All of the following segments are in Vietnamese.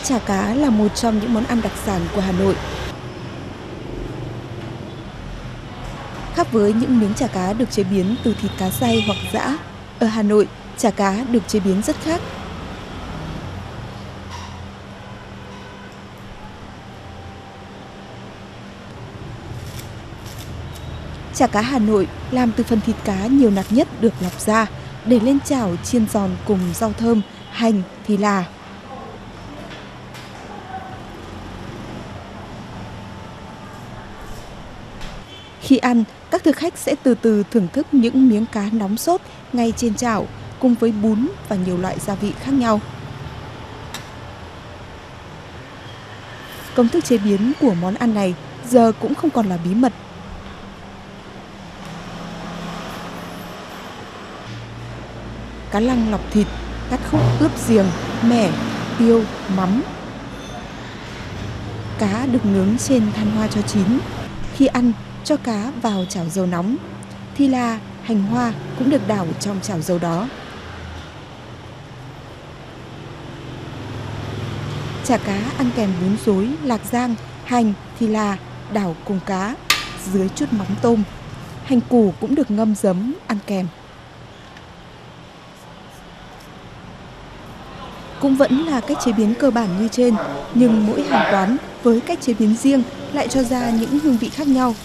Chả cá là một trong những món ăn đặc sản của Hà Nội. Khác với những miếng chả cá được chế biến từ thịt cá xay hoặc giã, ở Hà Nội, chả cá được chế biến rất khác. Chả cá Hà Nội làm từ phần thịt cá nhiều nạc nhất được lọc ra, để lên chảo chiên giòn cùng rau thơm, hành, thì là. Khi ăn, các thực khách sẽ từ từ thưởng thức những miếng cá nóng sốt ngay trên chảo, cùng với bún và nhiều loại gia vị khác nhau. Công thức chế biến của món ăn này giờ cũng không còn là bí mật. Cá lăng lọc thịt, cắt khúc ướp riềng, mẻ, tiêu, mắm. Cá được nướng trên than hoa cho chín. Khi ăn, cho cá vào chảo dầu nóng. Thì là hành hoa cũng được đảo trong chảo dầu đó. Chả cá ăn kèm bún rối, lạc rang, hành, thì là đảo cùng cá, dưới chút mắm tôm. Hành củ cũng được ngâm giấm ăn kèm. Cũng vẫn là cách chế biến cơ bản như trên, nhưng mỗi hàng quán với cách chế biến riêng lại cho ra những hương vị khác nhau.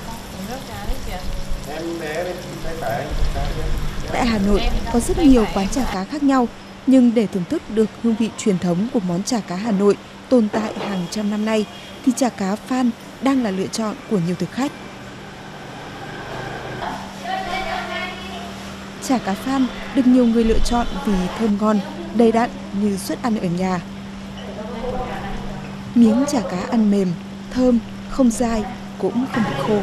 Tại Hà Nội có rất nhiều quán chả cá khác nhau, nhưng để thưởng thức được hương vị truyền thống của món chả cá Hà Nội tồn tại hàng trăm năm nay, thì chả cá Phan đang là lựa chọn của nhiều thực khách. Chả cá Phan được nhiều người lựa chọn vì thơm ngon, đầy đặn như suất ăn ở nhà. Miếng chả cá ăn mềm, thơm, không dai, cũng không bị khô.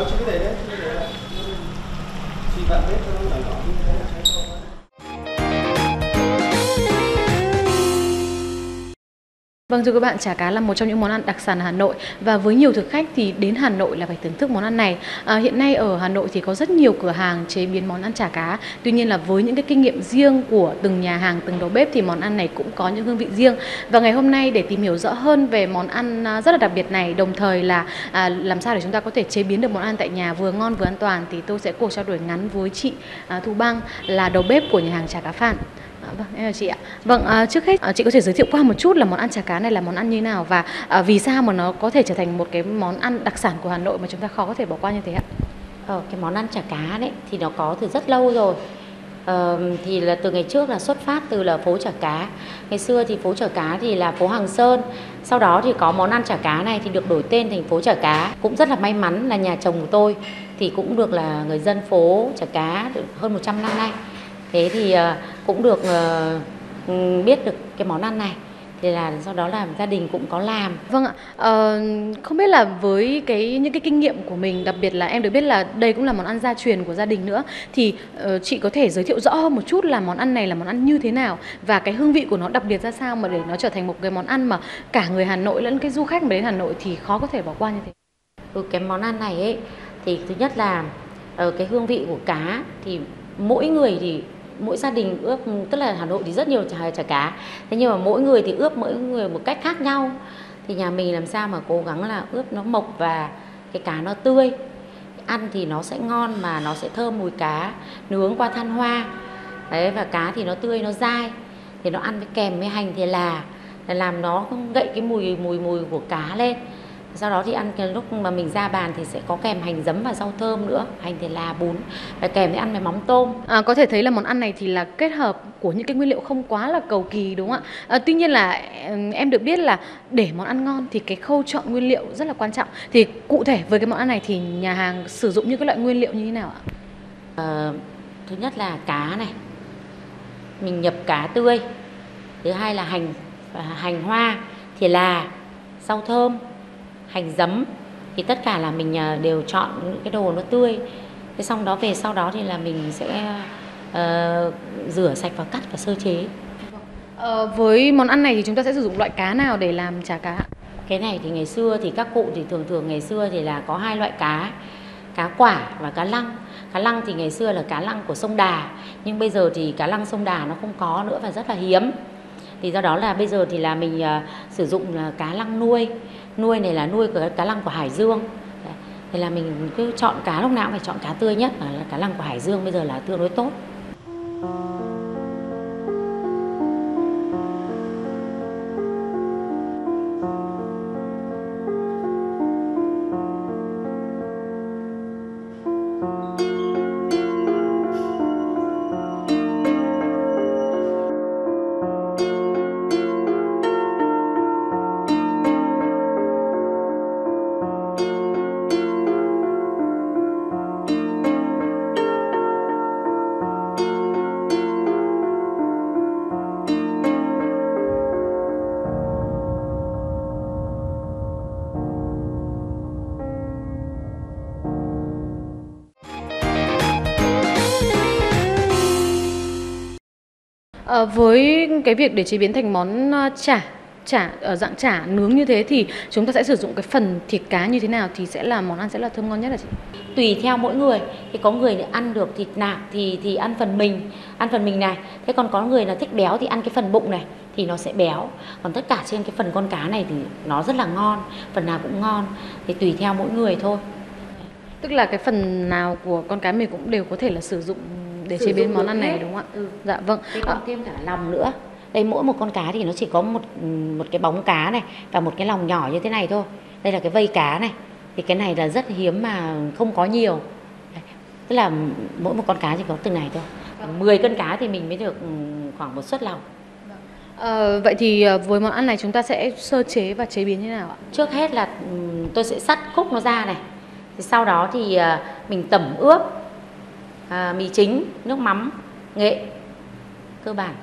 Vâng, thưa các bạn, chả cá là một trong những món ăn đặc sản ở Hà Nội, và với nhiều thực khách thì đến Hà Nội là phải thưởng thức món ăn này. Hiện nay ở Hà Nội thì có rất nhiều cửa hàng chế biến món ăn chả cá. Tuy nhiên là với những cái kinh nghiệm riêng của từng nhà hàng, từng đầu bếp thì món ăn này cũng có những hương vị riêng. Và ngày hôm nay để tìm hiểu rõ hơn về món ăn rất là đặc biệt này, đồng thời là làm sao để chúng ta có thể chế biến được món ăn tại nhà vừa ngon vừa an toàn, thì tôi sẽ cuộc trao đổi ngắn với chị Thu Băng, là đầu bếp của nhà hàng chả cá Phan. Vâng, em chào chị ạ. Vâng, trước hết chị có thể giới thiệu qua một chút là món ăn chả cá này là món ăn như thế nào, và vì sao mà nó có thể trở thành một cái món ăn đặc sản của Hà Nội mà chúng ta khó có thể bỏ qua như thế ạ? Cái món ăn chả cá đấy thì nó có từ rất lâu rồi. Thì là từ ngày trước là xuất phát từ là phố chả cá. Ngày xưa thì phố chả cá thì là phố Hàng Sơn. Sau đó thì có món ăn chả cá này thì được đổi tên thành phố chả cá. Cũng rất là may mắn là nhà chồng của tôi thì cũng được là người dân phố chả cá được hơn 100 năm nay. Thế thì cũng được biết được cái món ăn này, thì là sau đó là gia đình cũng có làm. Vâng ạ, không biết là với những cái kinh nghiệm của mình, đặc biệt là em được biết là đây cũng là món ăn gia truyền của gia đình nữa, thì chị có thể giới thiệu rõ hơn một chút là món ăn này là món ăn như thế nào, và cái hương vị của nó đặc biệt ra sao mà để nó trở thành một cái món ăn mà cả người Hà Nội lẫn cái du khách mà đến Hà Nội thì khó có thể bỏ qua như thế? Cái món ăn này ấy thì thứ nhất là cái hương vị của cá thì mỗi người thì mỗi gia đình ướp, tức là Hà Nội thì rất nhiều chả cá, thế nhưng mà mỗi người thì ướp mỗi người một cách khác nhau. Thì nhà mình làm sao mà cố gắng là ướp nó mộc và cái cá nó tươi, ăn thì nó sẽ ngon mà nó sẽ thơm mùi cá nướng qua than hoa đấy, và cá thì nó tươi, nó dai, thì nó ăn với kèm với hành thì là làm nó gậy cái mùi của cá lên. Sau đó thì ăn cái lúc mà mình ra bàn thì sẽ có kèm hành giấm và rau thơm nữa, hành thì là bún, và kèm với ăn với mắm tôm. Có thể thấy là món ăn này thì là kết hợp của những cái nguyên liệu không quá là cầu kỳ, đúng không ạ? Tuy nhiên là em được biết là để món ăn ngon thì cái khâu chọn nguyên liệu rất là quan trọng. Thì cụ thể với cái món ăn này thì nhà hàng sử dụng những cái loại nguyên liệu như thế nào ạ? Thứ nhất là cá này, mình nhập cá tươi. Thứ hai là hành hoa, thì là rau thơm, hành giấm, thì tất cả là mình đều chọn những cái đồ nó tươi. Thế xong đó về sau đó thì là mình sẽ rửa sạch và cắt và sơ chế. Với món ăn này thì chúng ta sẽ sử dụng loại cá nào để làm chả cá? Cái này thì ngày xưa thì các cụ thì thường ngày xưa thì là có hai loại cá, cá quả và cá lăng. Cá lăng thì ngày xưa là cá lăng của sông Đà, nhưng bây giờ thì cá lăng sông Đà nó không có nữa và rất là hiếm. Thì do đó là bây giờ thì là mình sử dụng là cá lăng nuôi. Nuôi này là nuôi của cá lăng của Hải Dương. Đấy. Thì là mình cứ chọn cá, lúc nào cũng phải chọn cá tươi nhất, là cá lăng của Hải Dương bây giờ là tương đối tốt. Với cái việc để chế biến thành món chả ở dạng chả nướng như thế thì chúng ta sẽ sử dụng cái phần thịt cá như thế nào thì sẽ là món ăn sẽ là thơm ngon nhất hả chị? Tùy theo mỗi người, thì có người ăn được thịt nạc thì ăn phần mình này. Thế còn có người là thích béo thì ăn cái phần bụng này thì nó sẽ béo. Còn tất cả trên cái phần con cá này thì nó rất là ngon, phần nào cũng ngon, thì tùy theo mỗi người thôi. Tức là cái phần nào của con cá mình cũng đều có thể là sử dụng để chế biến món ăn này đúng không ạ? Dạ vâng. Còn thêm cả lòng nữa. Đây mỗi một con cá thì nó chỉ có một cái bóng cá này và một cái lòng nhỏ như thế này thôi. Đây là cái vây cá này. Thì cái này là rất hiếm mà không có nhiều. Đấy. Tức là mỗi một con cá chỉ có từng này thôi. 10 cân cá thì mình mới được khoảng 1 suất lòng. Vậy thì với món ăn này chúng ta sẽ sơ chế và chế biến như thế nào ạ? Trước hết là tôi sẽ cắt khúc nó ra này. Thì sau đó thì mình tẩm ướp mì chính, nước mắm, nghệ cơ bản.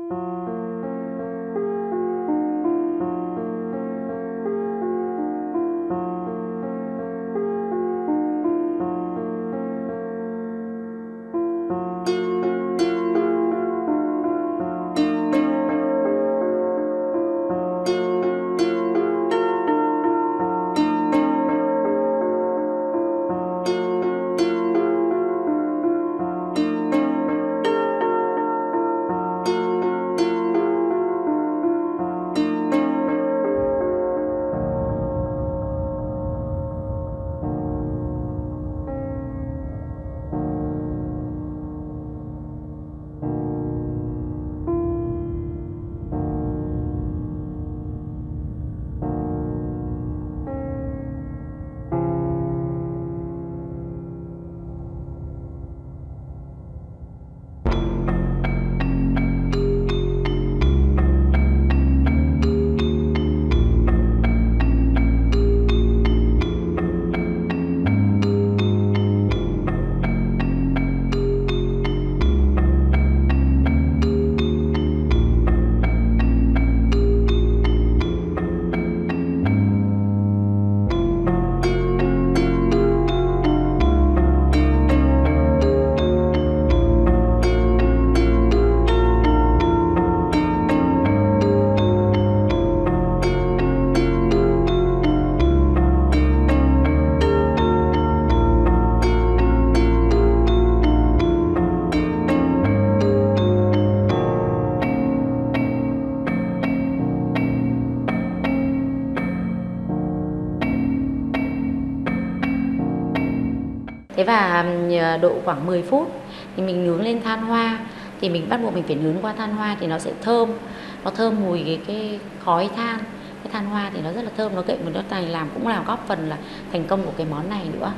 Thế và độ khoảng 10 phút thì mình nướng lên than hoa. Thì mình bắt buộc mình phải nướng qua than hoa thì nó sẽ thơm. Nó thơm mùi cái khói than. Cái than hoa thì nó rất là thơm, nó cậy một đất này làm cũng là góp phần là thành công của cái món này nữa.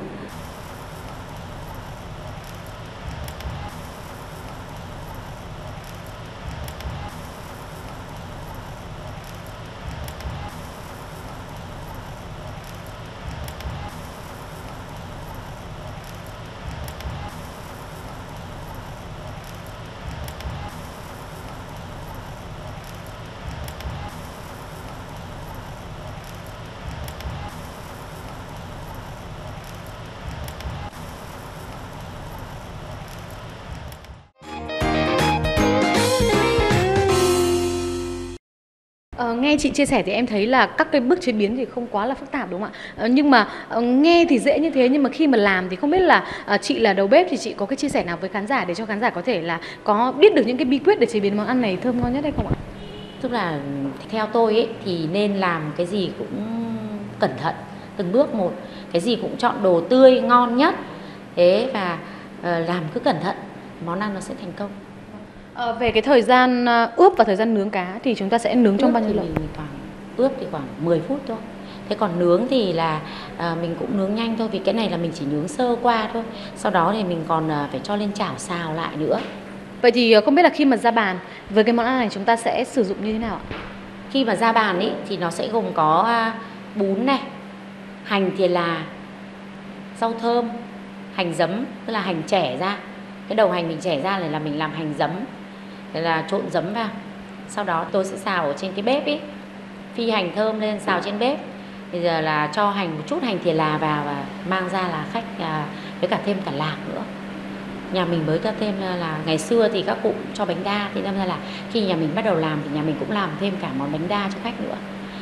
Nghe chị chia sẻ thì em thấy là các cái bước chế biến thì không quá là phức tạp đúng không ạ? Nhưng mà nghe thì dễ như thế nhưng mà khi mà làm thì không biết là chị là đầu bếp thì chị có cái chia sẻ nào với khán giả để cho khán giả có thể là có biết được những cái bí quyết để chế biến món ăn này thơm ngon nhất hay không ạ? Tức là theo tôi ấy, thì nên làm cái gì cũng cẩn thận, từng bước một, cái gì cũng chọn đồ tươi ngon nhất, thế và làm cứ cẩn thận, món ăn nó sẽ thành công. Về cái thời gian ướp và thời gian nướng cá thì chúng ta sẽ nướng trong bao nhiêu lâu? Ướp thì khoảng 10 phút thôi. Thế còn nướng thì là mình cũng nướng nhanh thôi, vì cái này là mình chỉ nướng sơ qua thôi. Sau đó thì mình còn phải cho lên chảo xào lại nữa. Vậy thì không biết là khi mà ra bàn với cái món ăn này chúng ta sẽ sử dụng như thế nào ạ? Khi mà ra bàn ý, thì nó sẽ gồm có bún này, hành thì là rau thơm, hành giấm, tức là hành chẻ ra. Cái đầu hành mình chẻ ra này là mình làm hành giấm, thế là trộn giấm vào. Sau đó tôi sẽ xào ở trên cái bếp ý, phi hành thơm lên xào trên bếp. Bây giờ là cho một chút hành thì là vào và mang ra là khách với cả thêm cả lạc nữa. Nhà mình mới có thêm là ngày xưa thì các cụ cho bánh đa, thì nên là khi nhà mình bắt đầu làm thì nhà mình cũng làm thêm cả món bánh đa cho khách nữa.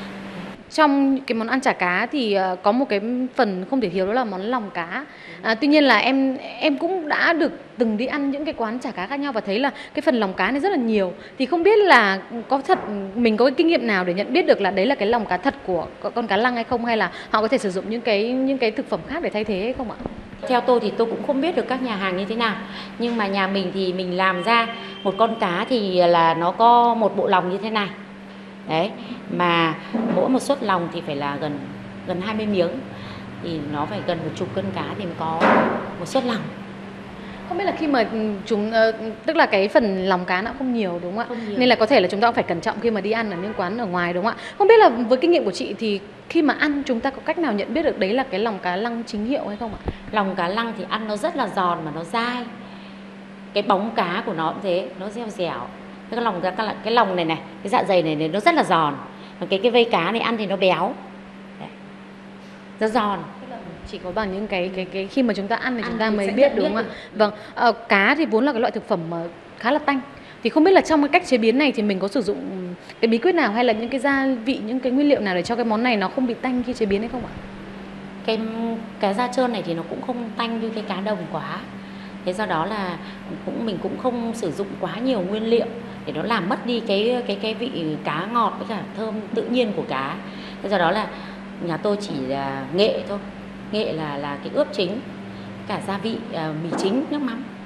Trong cái món ăn chả cá thì có một cái phần không thể thiếu, đó là món lòng cá. Tuy nhiên là em cũng đã được từng đi ăn những cái quán chả cá khác nhau và thấy là cái phần lòng cá này rất là nhiều. Thì không biết là có thật mình có cái kinh nghiệm nào để nhận biết được là đấy là cái lòng cá thật của con cá lăng hay không, hay là họ có thể sử dụng những cái thực phẩm khác để thay thế hay không ạ? Theo tôi thì tôi cũng không biết được các nhà hàng như thế nào, nhưng mà nhà mình thì mình làm ra một con cá thì là nó có một bộ lòng như thế này. Đấy, mà mỗi một suất lòng thì phải là gần 20 miếng, thì nó phải gần 10 cân cá thì mới có một suất lòng. Không biết là khi mà tức là cái phần lòng cá nó không nhiều đúng không ạ? Không nhiều. Nên là có thể là chúng ta cũng phải cẩn trọng khi mà đi ăn ở những quán ở ngoài đúng không ạ? Không biết là với kinh nghiệm của chị thì khi mà ăn chúng ta có cách nào nhận biết được đấy là cái lòng cá lăng chính hiệu hay không ạ? Lòng cá lăng thì ăn nó rất là giòn mà nó dai. Cái bóng cá của nó cũng thế, nó dẻo dẻo. Cái lòng này, cái dạ dày này nó rất là giòn. Còn cái vây cá này ăn thì nó béo. Đấy. Rất giòn. Chỉ có bằng những cái khi mà chúng ta ăn thì chúng ta mới biết đúng không ạ? Vâng, cá thì vốn là cái loại thực phẩm mà khá là tanh. Thì không biết là trong cái cách chế biến này thì mình có sử dụng cái bí quyết nào hay là những cái gia vị, những cái nguyên liệu nào để cho cái món này nó không bị tanh khi chế biến hay không ạ? Cái cá da trơn này thì nó cũng không tanh như cái cá đồng quá. Thế do đó là mình cũng không sử dụng quá nhiều nguyên liệu để nó làm mất đi cái vị cá ngọt với cả thơm tự nhiên của cá. Thế do đó là nhà tôi chỉ là nghệ thôi. Nghệ là cái ướp chính, cả gia vị, mì chính, nước mắm.